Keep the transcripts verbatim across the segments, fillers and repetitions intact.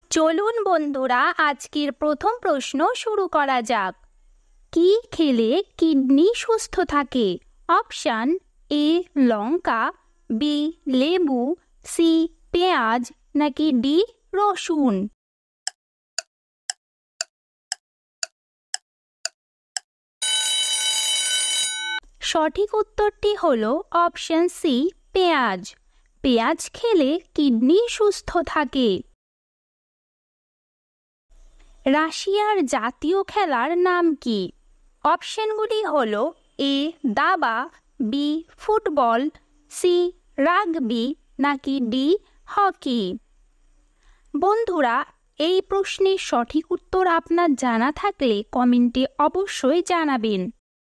চলুন বন্ধুরা, আজকের প্রথম প্রশ্ন শুরু করা যাক। কি খেলে কিডনি সুস্থ থাকে? অপশান এ লঙ্কা, বি লেবু, সি পেঁয়াজ, নাকি ডি রসুন। সঠিক উত্তরটি হলো অপশান সি পেঁয়াজ। পেঁয়াজ খেলে কিডনি সুস্থ থাকে। রাশিয়ার জাতীয় খেলার নাম কি? অপশনগুলি হলো এ দাবা, বি ফুটবল, সি রাগবি, নাকি ডি হকি। বন্ধুরা, এই প্রশ্নের সঠিক উত্তর আপনার জানা থাকলে কমেন্টে অবশ্যই জানাবেন।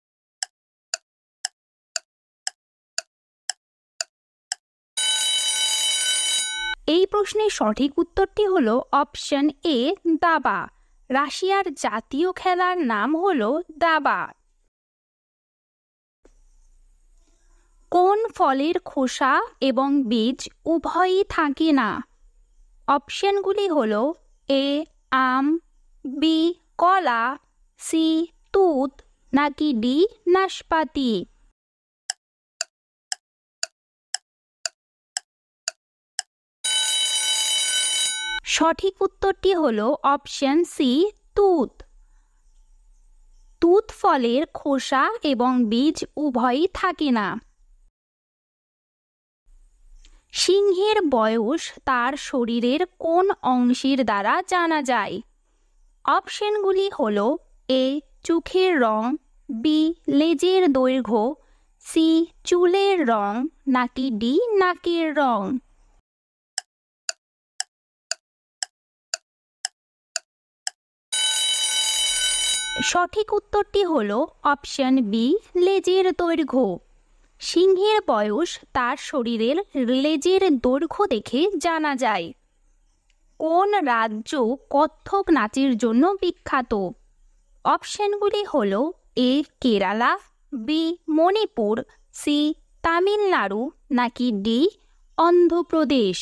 এই প্রশ্নের সঠিক উত্তরটি হলো অপশন এ দাবা। রাশিয়ার জাতীয় খেলার নাম হলো দাবা। কোন ফলের খোসা এবং বীজ উভয়ই থাকে না? অপশনগুলি হলো এ আম, বি কলা, সি তুত, নাকি ডি নাশপাতি। সঠিক উত্তরটি হলো অপশন সি তুত। তুত ফলের খোসা এবং বীজ উভয়ই থাকে না। সিংহের বয়স তার শরীরের কোন অংশের দ্বারা জানা যায়? অপশনগুলি হলো এ চোখের রং, বি লেজের দৈর্ঘ্য, সি চুলের রং, নাকি ডি নাকের রং। সঠিক উত্তরটি হলো অপশন বি লেজের দৈর্ঘ্য। সিংহের বয়স তার শরীরের লেজের দৈর্ঘ্য দেখে জানা যায়। কোন রাজ্য কত্থক নাচের জন্য বিখ্যাত? অপশনগুলি হলো A Kerala, B Manipur, C Tamil Nadu, নাকি ডি অন্ধ্রপ্রদেশ।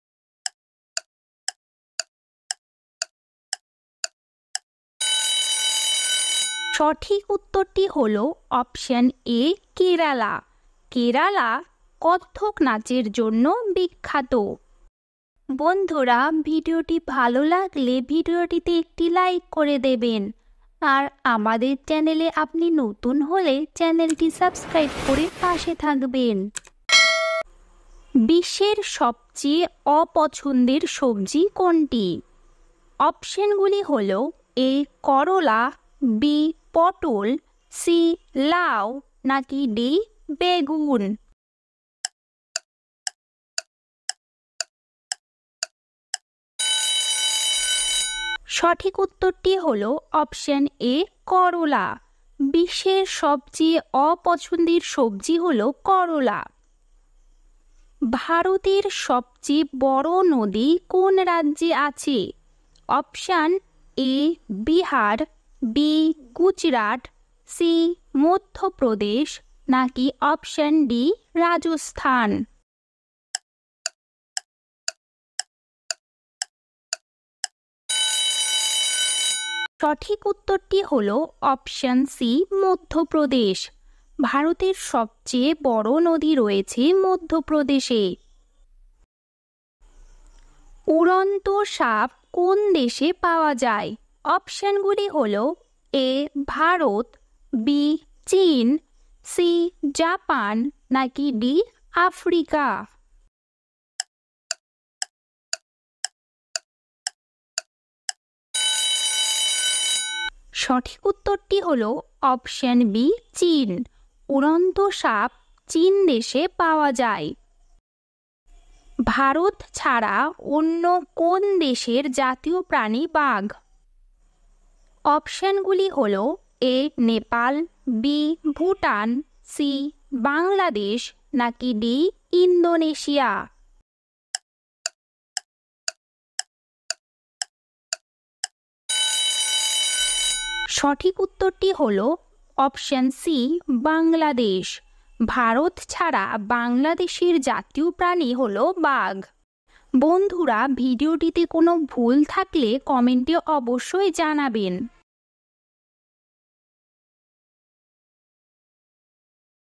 সঠিক উত্তরটি হলো অপশন এ কেরালা। কেরালা কত্থক নাচের জন্য বিখ্যাত। বন্ধুরা, ভিডিওটি ভালো লাগলে ভিডিওটিতে একটি লাইক করে দেবেন। আর আমাদের চ্যানেলে আপনি নতুন হলে চ্যানেলটি সাবস্ক্রাইব করে পাশে থাকবেন। বিশ্বের সবচেয়ে অপছন্দের সবজি কোনটি? অপশনগুলি হলো এ করলা, বি পটল, সি লাউ, নাকি ডি বেগুন। সঠিক উত্তরটি হলো অপশন এ করলা। বিশ্বের সবচেয়ে অপছন্দের সবজি হলো করলা। ভারতের সবচেয়ে বড় নদী কোন রাজ্যে আছে? Option A Bihar, B Gujarat, C Madhya Pradesh, নাকি অপশন ডি রাজস্থান। সঠিক উত্তরটি হলো অপশন সি মধ্যপ্রদেশ। ভারতের সবচেয়ে বড় নদী রয়েছে মধ্যপ্রদেশে। উড়ন্ত সাপ কোন দেশে পাওয়া যায়? অপশনগুলি হলো এ ভারত, বি চীন, সি জাপান, নাকি ডি আফ্রিকা। সঠিক উত্তরটি হলো অপশন বি চীন। উড়ন্ত সাপ চীন দেশে পাওয়া যায়। ভারত ছাড়া অন্য কোন দেশের জাতীয় প্রাণী বাঘ? অপশনগুলি হলো A Nepal, B Bhutan, C Bangladesh, নাকি ডি ইন্দোনেশিয়া। সঠিক উত্তরটি হলো অপশন সি বাংলাদেশ। ভারত ছাড়া বাংলাদেশের জাতীয় প্রাণী হলো বাঘ। বন্ধুরা, ভিডিওটিতে কোনো ভুল থাকলে কমেন্টে অবশ্যই জানাবেন।